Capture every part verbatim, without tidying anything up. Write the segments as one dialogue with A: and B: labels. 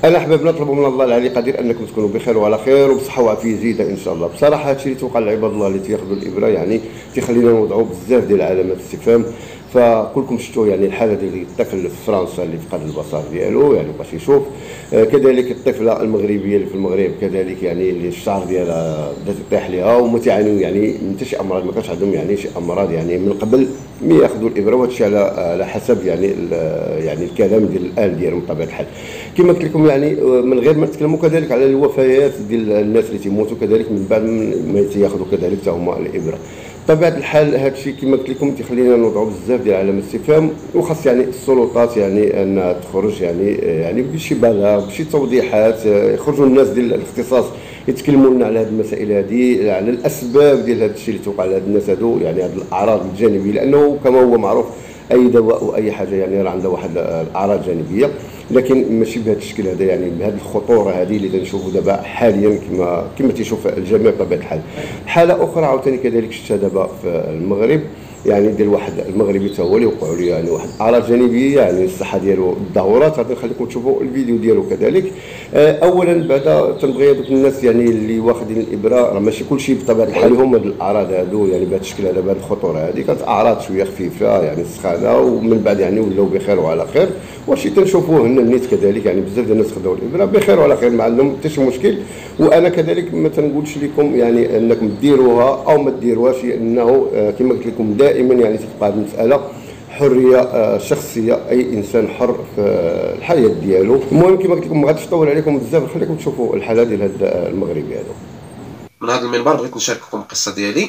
A: انا حباب نطلب من الله العلي قدير انكم تكونوا بخير وعلى خير وبصحه وعافيه جيده ان شاء الله. بصراحه هادشي اللي توقع لعباد الله اللي تياخذوا الابره يعني تيخلينا نوضعوا بزاف ديال علامات الاستفهام. فكلكم شفتوا يعني الحاله ديال الطفل في فرنسا اللي فقد البصر ديالو يعني باش يشوف، آه كذلك الطفله المغربيه اللي في المغرب كذلك يعني اللي الشعر ديالها بدا يطيح ليها وما تيعانيو يعني من حتى شي امراض، ما كانش عندهم يعني شي امراض يعني من قبل ما ياخذوا الابره، وهادشي على على حسب يعني يعني الكلام ديال الان ديالهم بطبيعه الحال. كما قلت لكم يعني من غير ما نتكلموا كذلك على الوفيات ديال الناس اللي تيموتوا كذلك من بعد ما تياخذوا كذلك حتى هما الابره. بطبيعه الحال هذا الشيء كما قلت لكم تيخلينا نوضعوا بزاف ديال علامات الاستفهام، وخاص يعني السلطات يعني انها تخرج يعني يعني بشي بلاغ بشي توضيحات، يخرجوا الناس ديال الاختصاص يتكلموا لنا على هذه المسائل هذه، على الاسباب ديال هذا الشيء اللي توقع لهاد الناس هادو، يعني هذه الاعراض الجانبيه، لانه كما هو معروف اي دواء واي حاجه يعني راه عندها واحد الاعراض جانبيه، لكن ماشي بهذا الشكل هذا يعني بهذه الخطوره هذه اللي تنشوفوا دابا حاليا كما كما تيشوف الجميع بطبيعه الحال. حاله اخرى عاوتاني كذلك شفتها دابا في المغرب يعني ديال واحد المغربي حتى هو اللي وقعوا ليه يعني واحد الاعراض جانبيه يعني الصحه ديالو الدهورات. غادي نخليكم تشوفوا الفيديو ديالو كذلك. اولا بعدا تنبغي هذوك الناس يعني اللي واخدين الابره راه ماشي كلشي بطبيعه الحال هما هاد الاعراض هادو يعني بهذا الشكل هذا بهذه الخطوره هذه، كانت اعراض شويه خفيفه يعني السخانه ومن بعد يعني ولاو بخير وعلى خير، وشي تنشوفوه هنا النيت كذلك يعني بزاف ديال الناس خداو الابره بخير وعلى خير ما عندهم حتى شي مشكل. وانا كذلك ما تنقولش لكم يعني انكم ديروها او ما ديروهاش، لانه كما قلت لكم دائما يعني تبقى هذه المساله حريه شخصيه، اي انسان حر في الحياه ديالو. المهم كما قلت لكم ما غاديش نطول عليكم بزاف، نخليكم تشوفوا الحاله ديال هذا المغربي هذا.
B: من هذا المنبر بغيت نشارككم القصه ديالي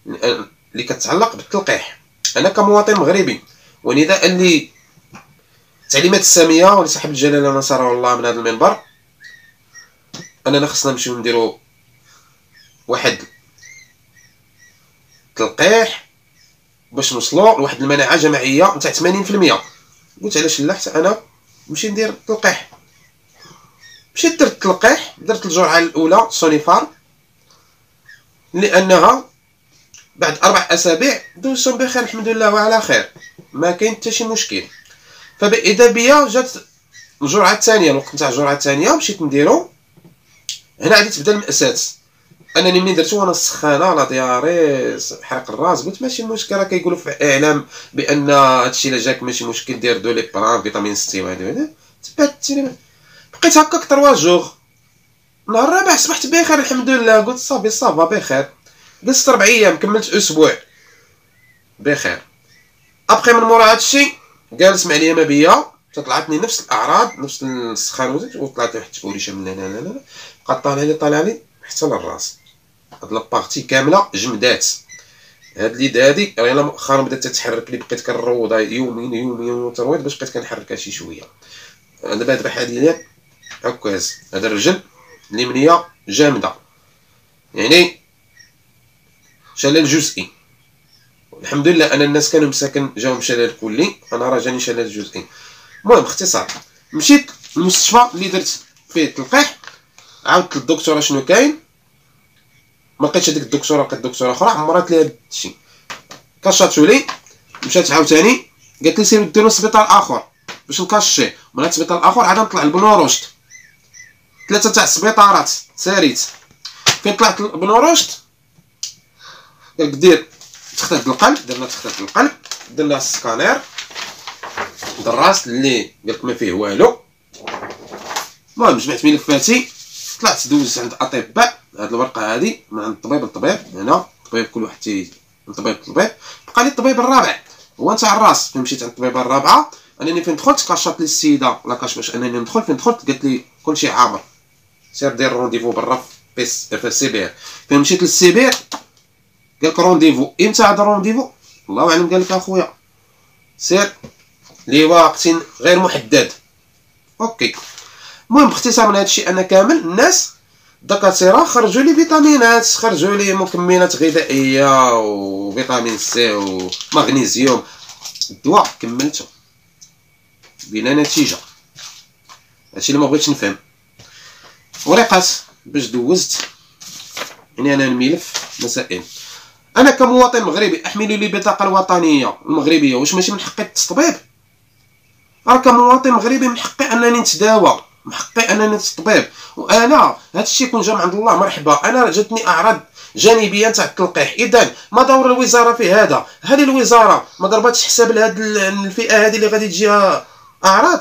B: اللي كتعلق بالتلقيح. انا كمواطن مغربي ونداء اللي التعليمات الساميه ولصاحب الجلاله نصره الله من هذا المنبر اننا خصنا نمشيو نديرو واحد تلقيح باش نوصلوا لواحد المناعه جماعيه نتاع ثمانين في المية. قلت علاش لا حتى انا نمشي ندير تلقيح. مشيت درت التلقيح، درت الجرعه الاولى سونيفار لانها بعد اربع اسابيع دوزتهم بخير الحمد لله وعلى خير، ما كاين حتى شي مشكل. فباذا بيا جات الجرعه الثانيه، الوقت نتاع الجرعه الثانيه مشيت نديرو. هنا غادي تبدا المأساة، انني ملي درتو وانا سخانه لا دياري حرق الراس. قلت ماشي مشكل، راه كيقولوا في الاعلام بان هادشي الا جاك ماشي مشكل دير دو لي بران فيتامين سي وهذا. تبعت بقيت هكاك تروا جوغ. النهار الرابع صبحت بخير الحمد لله. قلت صافي صافا بخير. جلست ربع ايام كملت اسبوع بخير. ابخي من مورا هادشي جالس مع اليما بيا طلعتني نفس الاعراض نفس السخان وطلعت واحد التفوريشه من هنا لا لا بقات طالع لي طالع لي حتى للراس. هاد لابارتي كامله جمدات. هاد اليد هادي راه مؤخرا بدات تتحرك لي، بقيت كنروضها يومين يومين ترويض باش بقيت كنحركها شي شويه. دابا هاد حاليا عكاز. هذا الرجل اليمنيه جامده يعني شلل جزئي. الحمد لله ان الناس كانوا مساكن جاهم شلل كلي، انا راه جاني شلل جزئي. المهم باختصار مشيت للمستشفى اللي درت فيه التلقيح، عاودت للدكتوره شنو كاين، ما لقيتش هذيك الدكتوره، لقيت دكتوره اخرى عمرات لي هادشي. كشاتو لي مشات عاوتاني قالت لي سير ديرو لسبيطار اخر باش نكاشيه. من هاد السبيطار الاخر عاد نطلع لبنورشت. ثلاثه تاع السبيطارات ساريت. فين طلعت لبنورشت قالك دير تخطيط القلب. درنا تخطيط القلب، درنا السكانير الراس اللي قالك ما فيه والو. المهم جمعت ملفاتي طلعت دوزت عند اطباء. هاد الورقه هادي من عند الطبيب للطبيب، هنا الطبيب كل واحد تي من طبيب لطبيب. بقى لي الطبيب الرابع هو نتاع الراس. فين مشيت عند الطبيبه الرابعه انني فين دخلت كاشات لي السيده لا كاش باش انني ندخل. فين دخلت قالت لي كلشي عامر، سير دير رونديفو برا في بيس في السيبير. فين مشيت للسيبير قالك رونديفو. امتى هذا رونديفو الله اعلم. قالك اخويا سير لوقت غير محدد. اوكي. المهم باختصار من هادشي انا كامل الناس الدكاتره خرجوا لي فيتامينات، خرجوا لي مكملات غذائيه وفيتامين سي ومغنيسيوم. الدواء كملته بلا نتيجه. هادشي اللي ما بغيتش نفهم. ورقات باش دوزت يعني انا الملف مسائل. انا كمواطن مغربي احمل لي البطاقه الوطنيه المغربيه، واش ماشي من حقي التطبيب؟ راه كمواطن مغربي من حقي انني نتداوى. محقي انني طبيب، وانا هذا الشيء يكون جا من عند الله مرحبا. انا جاتني اعراض جانبيه تاع التلقيح، اذا ما دور الوزاره في هذا؟ هذه الوزاره ما ضربتش حساب لهاد الفئه هذه اللي غادي تجيها اعراض؟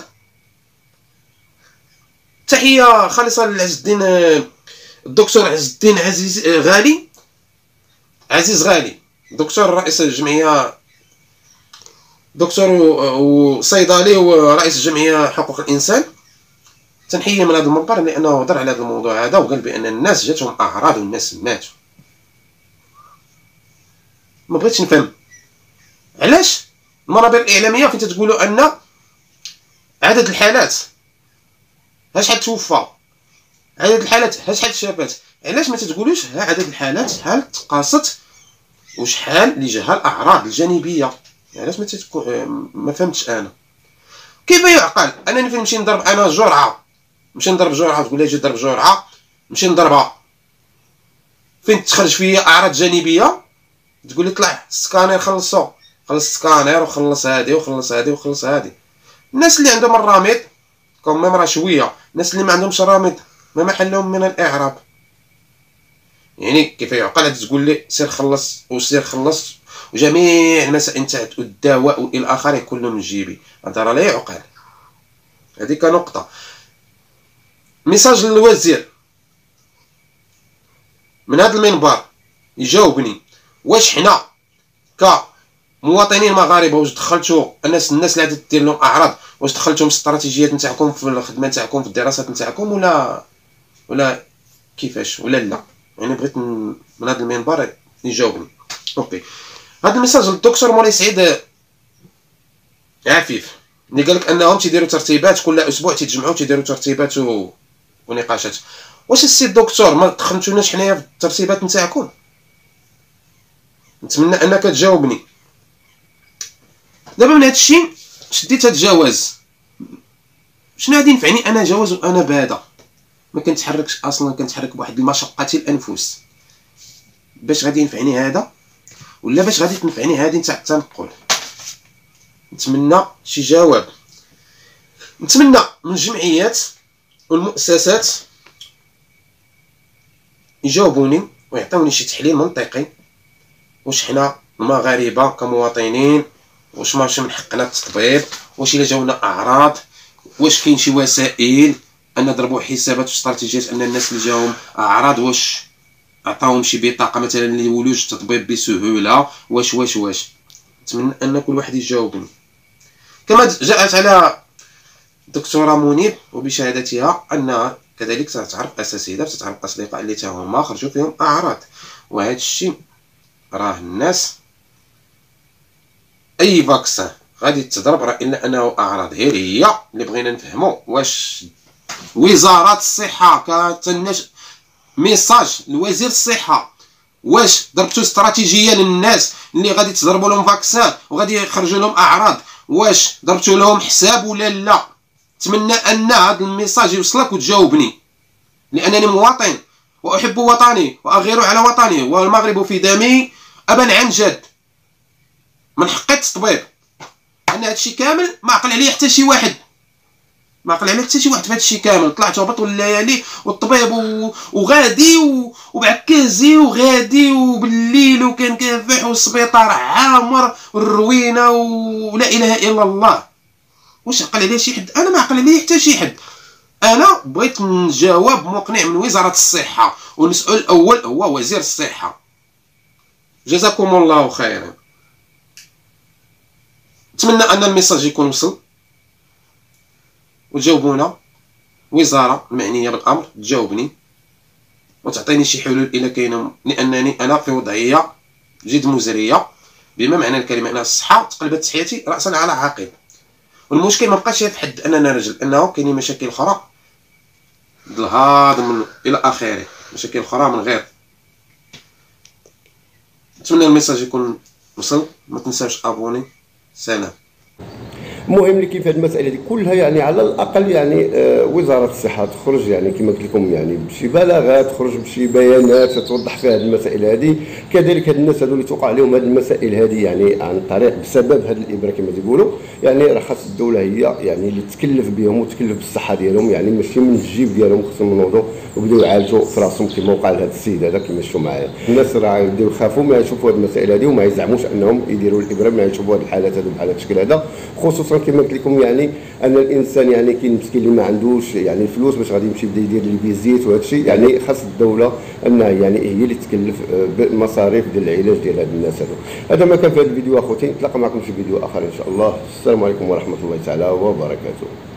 B: تحيه خالصه لعز الدين الدكتور عز الدين عزيز غالي عزيز غالي، دكتور رئيس الجمعيه، دكتور وصيدلي ورئيس الجمعيه حقوق الانسان. تنحيه من هذا المنبر لانه هضر على هذا الموضوع هذا وقال بان الناس جاتهم اعراض والناس ماتوا. ما بغيتش نفهم علاش المنابر الاعلاميه فين تتقولوا ان عدد الحالات ها شحال توفى، عدد الحالات ها شحال شافات، علاش ما تتقولوش ها عدد الحالات شحال تقاست وشحال اللي جاها الاعراض الجانبيه؟ علاش ما تتكو... ما فهمتش انا كيف يعقل انني فين نمشي نضرب انا جرعه، نمشي نضرب جرعه تقول لي اجي ضرب جرعه، نمشي نضربها فين تخرج فيا اعراض جانبيه، تقول لي طلع سكانير خلصو، خلص سكانير وخلص هادي وخلص هادي وخلص هادي. الناس اللي عندهم الرامد كون راه شويه، الناس اللي ما عندهمش الرامد ما محلهم من الاعراب. يعني كيف يعقل تقول لي سير خلص وسير خلص وجميع المسائل تاع الدواء والى اخره كلهم من جيبي؟ هذا راه لا يعقل. هذيك نقطه. ميساج للوزير من هذا المنبر يجاوبني، واش حنا كمواطنين مغاربه واش دخلتوا الناس الناس اللي عاد دير لهم اعراض واش دخلتهم في الاستراتيجيات نتاعكم في الخدمه نتاعكم في الدراسات نتاعكم ولا ولا كيفاش ولا لا؟ يعني بغيت من هذا المنبر يجاوبني. اوكي، هذا الميساج للدكتور مولاي سعيد عفيف اللي قال لك انهم تيديروا ترتيبات كل اسبوع، تيتجمعوا تيديروا ترتيبات و... ونقاشات. واش السي الدكتور ما دخلتوناش حنايا في الترتيبات نتاعكم؟ نتمنى انك تجاوبني. دابا من هذا الشيء شديت هذا الجواز، شنو غادي ينفعني انا جواز وانا بادا ما كنتحركش اصلا، كنتحرك بواحد المشقه الانفس؟ باش غادي ينفعني هذا ولا باش غادي تنفعني هذه نتاع التنقل؟ نتمنى شي جواب. نتمنى من الجمعيات والمؤسسات يجاوبوني ويعطوني شي تحليل منطقي. واش حنا المغاربه كمواطنين واش ماشي من حقنا التطبيب؟ واش الا جاونا اعراض واش كاين شي وسائل ان نضربوا حسابات واستراتيجيات ان الناس اللي جاهم اعراض واش عطاوهم شي بطاقه مثلا لولوج التطبيب بسهوله؟ واش واش واش نتمنى ان كل واحد يجاوبني. كما جاءت على الدكتوره منيب وبشهادتها انها كذلك ستعرف اساتذه ستعرف اصدقاء اللي تا هما خرجوا فيهم اعراض، وهذا الشيء راه الناس اي فاكسان غادي تضرب راه الا انه اعراض. هي هي اللي بغينا نفهموا واش وزاره الصحه كتنش ميساج لوزير الصحه، واش ضربتوا استراتيجيه للناس اللي غادي تضربوا لهم فاكسان وغادي يخرجوا لهم اعراض؟ واش ضربتوا لهم حساب ولا لا؟ نتمنى ان هذا الميساج يوصلك وتجاوبني، لانني مواطن واحب وطني واغير على وطني والمغرب في دمي ابا عن جد. من حقي التطبيب ان هادشي كامل ما عقل عليه حتى شي واحد، ما عقل عليه حتى شي واحد في هادشي كامل. طلعت هبط والليالي والطبيب وغادي وبعكازي وغادي وبالليل وكان كافح والسبيطار عامر والروينه ولا اله الا الله. واش عقل عليه شي حد؟ انا ما عقل عليه حتى شي حد. انا بغيت نجاوب مقنع من وزاره الصحه، والمسؤول الاول هو وزير الصحه. جزاكم الله خيرا. نتمنى ان الميساج يكون وصل وتجاوبونا، وزاره المعنيه بالامر تجاوبني وتعطيني شي حلول الا كاينه، لانني انا في وضعيه جد مزريه بما معنى الكلمه. انا الصحه تقلبت حياتي راسا على عقب، والمشكل ما بقاش في حد اننا رجل، انه كاينين مشاكل اخرى الهضم الى اخره، مشاكل اخرى من غير. نتمنى الميساج يكون وصل. ما تنساوش ابوني. سلام.
A: المهم اللي كاين في هذه المساله هذه كلها يعني على الاقل يعني آه وزاره الصحه تخرج يعني كما قلت لكم يعني بشي بلاغات، تخرج بشي بيانات توضح فيها هذه المسائل هذه. كذلك هاد الناس هذو اللي توقع عليهم هذه المسائل هذه يعني عن طريق بسبب هذه الابره كما تيقولوا، يعني راه خاص الدوله هي يعني اللي تكلف بهم وتكلف بالصحه ديالهم، يعني ماشي من الجيب ديالهم خصهم ينوضوا وبداو يعالجوا في راسهم كما وقع لهذا السيد هذا كما شفتوا معايا. الناس راه يبداو يخافوا ما يشوفوا هذه المسائل هذه وما يزعموش انهم يديروا الابره ما يشوفوا هذه الحالات هذو بحال هذا الشكل هذا، خصوصا كما قلت لكم يعني ان الانسان يعني كاين مسكين اللي ما عندوش يعني الفلوس باش غادي يمشي يبدا يدير لي فيزيت وهذا الشيء، يعني خاص الدوله انها يعني هي اللي تكلف بالمصاريف ديال العلاج ديال هاد الناس هذو. هذا ما كان في هذا الفيديو اخوتي، نتلاقى معكم في فيديو اخر ان شاء الله. السلام عليكم ورحمه الله تعالى وبركاته.